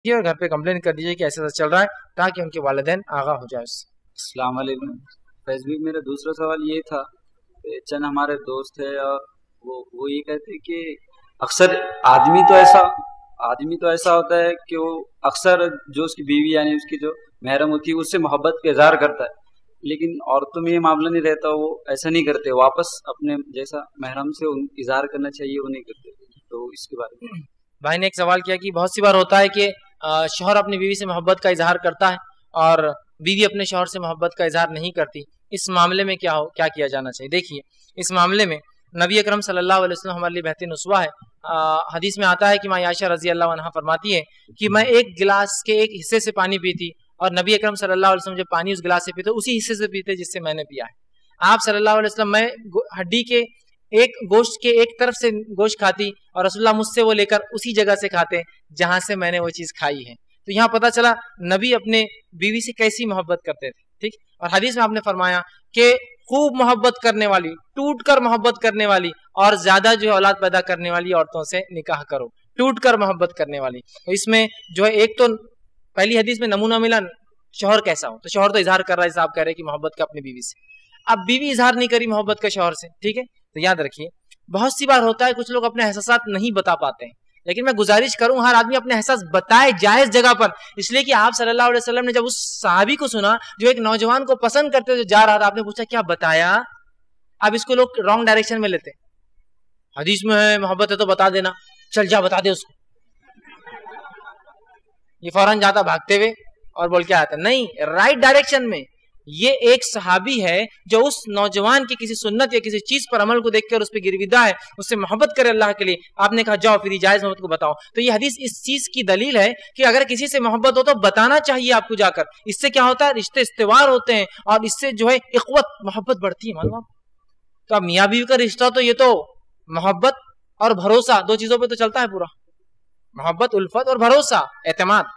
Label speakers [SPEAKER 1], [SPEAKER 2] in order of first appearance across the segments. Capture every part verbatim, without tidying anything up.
[SPEAKER 1] اور گھر پہ کمپلین کر دیجیے کہ ایسا ایسا چل رہا ہے تاکہ ان کے والدین آگاہ ہو جائے اس سے۔
[SPEAKER 2] السلام علیکم فیض بھائی، میرا دوسرا سوال یہ تھا کہ چند ہمارے دوست ہیں اور وہ وہ یہ کہتے ہیں کہ اکثر آدمی تو ایسا آدمی تو ایسا ہوتا ہے کہ وہ اکثر جو اس کی بیوی یعنی اس کی جو محرم ہوتی ہے اس سے محبت کا اظہار کرتا ہے، لیکن عورتوں میں یہ معاملہ نہیں رہتا، وہ ایسا نہیں کرتے، واپس اپنے جیسا محرم سے اظہار کرنا چاہیے وہ نہیں کرتے۔ تو اس کے بارے میں
[SPEAKER 1] بھائی نے ایک سوال کیا کہ بہت سی بار ہوتا ہے کہ شوہر اپنی بیوی سے محبت کا اظہار کرتا ہے اور بیوی اپنے شوہر سے محبت کا اظہار نہیں کرتی، اس معاملے میں کیا ہو کیا کیا جانا چاہیے؟ دیکھیے اس معاملے میں نبی اکرم صلی اللہ علیہ وسلم ہمارے لیے بہترین اسوہ ہے۔ حدیث میں آتا ہے کہ ماں عائشہ رضی اللہ عنہا فرماتی ہے کہ میں ایک گلاس کے ایک حصے سے پانی پیتی اور نبی اکرم صلی اللہ علیہ وسلم جب پانی اس گلاس سے پیتے اسی حصے سے پیتے جس سے میں نے پیا ہے۔ آپ صلی اللہ علیہ وسلم میں ہڈی کے ایک گوشت کے ایک طرف سے گوشت کھاتی اور رسول اللہ مجھ سے وہ لے کر اسی جگہ سے کھاتے جہاں سے میں نے وہ چیز کھائی ہے۔ تو یہاں پتہ چلا نبی اپنے بیوی سے کیسی محبت کرتے تھے، ٹھیک۔ اور حدیث میں آپ نے فرمایا کہ خوب محبت کرنے والی، ٹوٹ کر محبت کرنے والی اور زیادہ جو ہے اولاد پیدا کرنے والی عورتوں سے نکاح کرو، ٹوٹ کر محبت کرنے والی۔ اس میں جو ہے ایک تو پہلی حدیث میں نمونہ ملا شوہر کیسا ہو، تو شوہر تو اظہار کر رہا ہے، جیسے آپ کہہ رہے ہیں کہ محبت کا اپنی بیوی سے، اب بیوی اظہار نہیں کری محبت کا شوہر سے، ٹھیک ہے۔ تو یاد رکھیے بہت سی بار ہوتا ہے کچھ لوگ اپنے احساسات نہیں بتا پاتے ہیں، لیکن میں گزارش کروں ہر آدمی اپنے احساس بتائے جائز جگہ پر، اس لیے کہ آپ صلی اللہ علیہ وسلم نے جب اس صحابی کو سنا جو ایک نوجوان کو پسند کرتے ہوئے جا رہا تھا، آپ نے پوچھا کیا بتایا؟ اب اس کو لوگ رانگ ڈائریکشن میں لیتے، حدیث میں ہے محبت ہے تو بتا دینا، چل جا بتا دے اس کو، یہ فوراً جاتا بھاگتے ہوئے اور بول کے آتا، نہیں، رائٹ ڈائریکشن میں۔ یہ ایک صحابی ہے جو اس نوجوان کی کسی سنت یا کسی چیز پر عمل کو دیکھ کر اس پہ گرویدہ ہے، اس سے محبت کرے اللہ کے لیے، آپ نے کہا جاؤ پھر جائز محبت کو بتاؤ۔ تو یہ حدیث اس چیز کی دلیل ہے کہ اگر کسی سے محبت ہو تو بتانا چاہیے آپ کو جا کر، اس سے کیا ہوتا ہے رشتے استوار ہوتے ہیں اور اس سے جو ہے اخوت محبت بڑھتی ہے، معلوم آپ۔ تو اب میاں بیوی کا رشتہ تو یہ تو محبت اور بھروسہ دو چیزوں پہ تو چلتا ہے پورا، محبت، الفت اور بھروسہ، اعتماد۔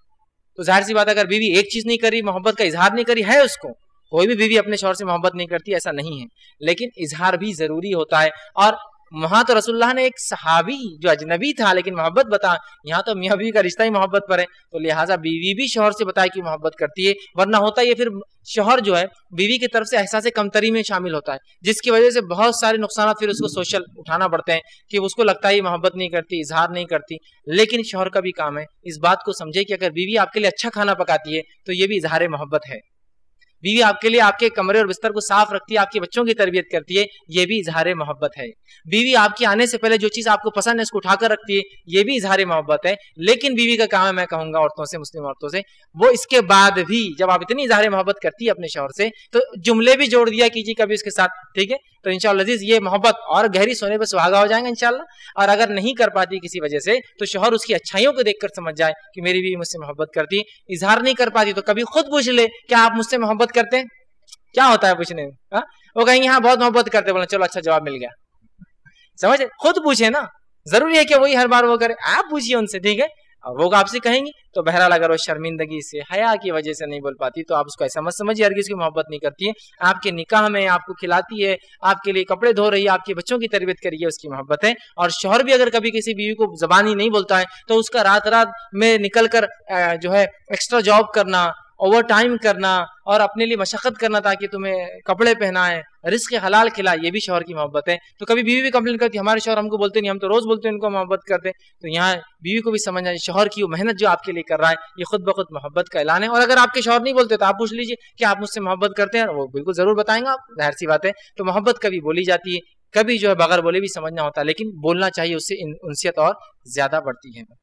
[SPEAKER 1] تو ظاہر سی بات ہے اگر بیوی ایک چیز نہیں کری، محبت کا اظہار نہیں کری، ہے اس کو، کوئی بھی بیوی اپنے شوہر سے محبت نہیں کرتی ایسا نہیں ہے، لیکن اظہار بھی ضروری ہوتا ہے۔ اور وہاں تو رسول اللہ نے ایک صحابی جو اجنبی تھا لیکن محبت بتا، یہاں تو میاں بیوی کا رشتہ ہی محبت پر ہے، تو لہٰذا بیوی بھی شوہر سے بتائے کہ محبت کرتی ہے، ورنہ ہوتا یہ پھر شوہر جو ہے بیوی کی طرف سے احساس کمتری میں شامل ہوتا ہے، جس کی وجہ سے بہت سارے نقصانات پھر اس کو سوشل اٹھانا پڑتے ہیں کہ اس کو لگتا ہے یہ محبت نہیں کرتی، اظہار نہیں کرتی۔ لیکن شوہر کا بھی کام ہے اس بات کو سمجھے کہ اگر بیوی آپ کے لیے اچھا کھانا پکاتی ہے تو یہ بھی اظہار محبت ہے، بیوی آپ کے لیے آپ کے کمرے اور بستر کو صاف رکھتی ہے، آپ کے بچوں کی تربیت کرتی ہے، یہ بھی اظہار محبت ہے، بیوی آپ کے آنے سے پہلے جو چیز آپ کو پسند ہے اس کو اٹھا کر رکھتی ہے، یہ بھی اظہار محبت ہے۔ لیکن بیوی کا کام ہے، میں کہوں گا عورتوں سے، مسلم عورتوں سے، وہ اس کے بعد بھی جب آپ اتنی اظہار محبت کرتی ہے اپنے شوہر سے تو جملے بھی جوڑ دیا کیجیے کبھی اس کے ساتھ، ٹھیک ہے۔ تو انشاءاللہ عزیز یہ محبت اور گہری سونے پہ سہاگا ہو جائیں گا انشاءاللہ۔ اور اگر نہیں کر پاتی کسی وجہ سے تو شوہر اس کی اچھائیوں کو دیکھ کر سمجھ جائے کہ میری بیوی مجھ سے محبت کرتی ہے۔ اظہار نہیں کر پاتی تو کبھی خود پوچھ لے کیا آپ مجھ سے محبت کرتے ہیں؟ کیا ہوتا ہے پوچھنے میں؟ وہ کہیں گے ہاں بہت محبت کرتے، بولے چلو اچھا جواب مل گیا، سمجھے؟ خود پوچھے نا، ضروری ہے کہ وہی ہر بار وہ کرے، آپ پوچھیے ان سے، ٹھیک ہے۔ اور وہ آپ سے کہیں گی تو بہرحال اگر وہ شرمندگی سے، حیا کی وجہ سے نہیں بول پاتی تو آپ اس کو ایسا مت سمجھیے ہرگز کی محبت نہیں کرتی ہے، آپ کے نکاح میں آپ کو کھلاتی ہے، آپ کے لیے کپڑے دھو رہی ہے، آپ کے بچوں کی تربیت کریے، اس کی محبت ہے۔ اور شوہر بھی اگر کبھی کسی بیوی کو زبانی نہیں بولتا ہے تو اس کا رات رات میں نکل کر جو ہے ایکسٹرا جاب کرنا، اوور ٹائم کرنا اور اپنے لیے مشقت کرنا تاکہ تمہیں کپڑے پہنائے، رزق حلال کھلائے، یہ بھی شوہر کی محبت ہے۔ تو کبھی بیوی بھی کمپلین کرتی ہمارے شوہر ہم کو بولتے نہیں، ہم تو روز بولتے ہیں ان کو محبت کرتے، تو یہاں بیوی کو بھی سمجھنا ہے شوہر کی وہ محنت جو آپ کے لیے کر رہا ہے یہ خود بخود محبت کا اعلان ہے۔ اور اگر آپ کے شوہر نہیں بولتے تو آپ پوچھ لیجیے کہ آپ مجھ سے محبت کرتے ہیں، وہ بالکل ضرور بتائیں گا، ظاہر سی بات ہے۔ تو محبت کبھی بولی جاتی ہے، کبھی جو ہے بغیر بولے بھی سمجھنا ہوتا ہے، لیکن بولنا چاہیے، اس سے انسیت اور زیادہ بڑھتی ہے۔